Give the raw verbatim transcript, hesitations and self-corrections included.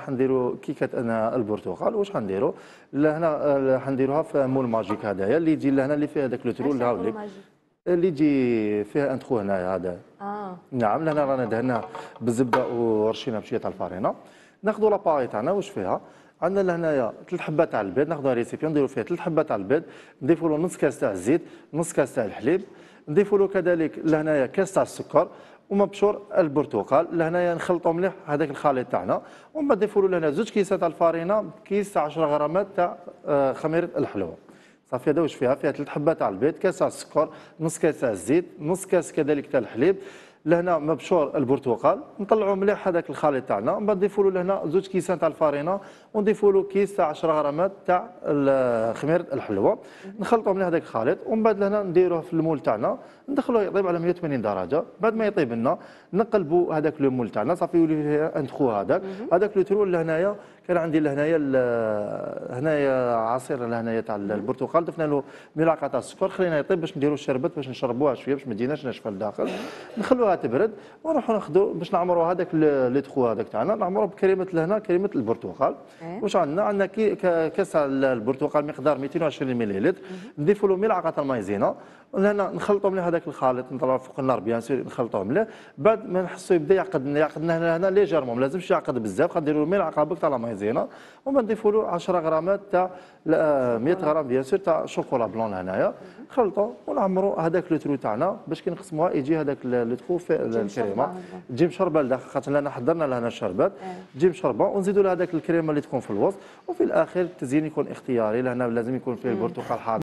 حنديروا كيكه انا البرتقال. واش حنديروا لهنا حنديروها في مول ماجيك هذايا اللي يجي لهنا اللي فيه هذاك لو ترو اللي هاوليك اللي يجي فيه ان تخو هنايا هذا. اه نعم لهنا رانا دهنا بالزبده ورشينا بشويه تاع الفارينه. ناخذوا لاباري تاعنا واش فيها عندنا لهنايا ثلاث حبات تاع البيض. ناخذوا ريسيبيون نديروا فيها ثلاث حبات تاع البيض، نضيفوا له نص كاس تاع الزيت، نص كاس تاع الحليب، نضيفوا له كذلك لهنايا كاس تاع السكر ومبشور البرتقال. لهنايا نخلطوا مليح هذاك الخليط تاعنا ومن بعد نضيفوا له لهنا زوج كيسات تاع الفارينه، كيس تاع عشرة غرامات تاع خميره الحلوى. صافي هذا واش فيها؟ فيها ثلاث حبات تاع البيض، كاس تاع السكر، نص كاس تاع الزيت، نص كاس كذلك تاع الحليب، لهنا مبشور البرتقال. نطلعوا مليح هذاك الخليط تاعنا ومن بعد نضيفوا له لهنا زوج كيسان تاع الفارينه ونضيفوا له كيس تاع عشرة غرامات تاع خميره الحلوى. نخلطوا مليح هذاك الخليط ومن بعد لهنا نديروه في المول تاعنا ندخلوه يطيب على مئة وثمانين درجه. بعد ما يطيب لنا نقلبوا هذاك لو مول تاعنا صافي يولي فيه اندخو هذاك هذاك لو ترو. لهنايا كان عندي لهنايا هنايا عصير لهنايا تاع البرتقال، ضفنا له ملعقه تاع السكر خلينا يطيب باش نديروا الشربت باش نشربوها شويه باش ما تجيناش ناشفه لداخل. نخلوها تبرد ونروحوا ناخذوا باش نعمروا هذاك لي تخو هذاك تاعنا نعمروه بكريمه لهنا كريمه البرتقال. واش عندنا؟ عندنا كاس البرتقال مقدار مئتين وعشرين مليلتر، نضيفوا له ملعقه تاع المايزينا لهنا نخلطوا مليح هذاك الخليط نطلعوه فوق النار بيان سور نخلطوه مليح. بعد ما نحسوا يبدا يعقد يعقدنا هنا ليجيرمون ما لازمش يعقد بزاف، غنديروا له ملعقه بك تاع لا مايزينا وما نضيفوا له عشرة غرامات تاع مئة غرام بيان سور تاع شوكولا بلون لهنايا. نخلطوا ونعمروا هذاك لو ترو تاعنا باش كي نقسموها يجي هذاك لو ترو في الكريمه تجي مشربه لداخل خاطر لنا حضرنا لهنا الشربات تجي مشربه ونزيدوا لها هذاك الكريمه اللي تكون في الوسط. وفي الاخر التزيين يكون اختياري لهنا لازم يكون فيه البرتقال حار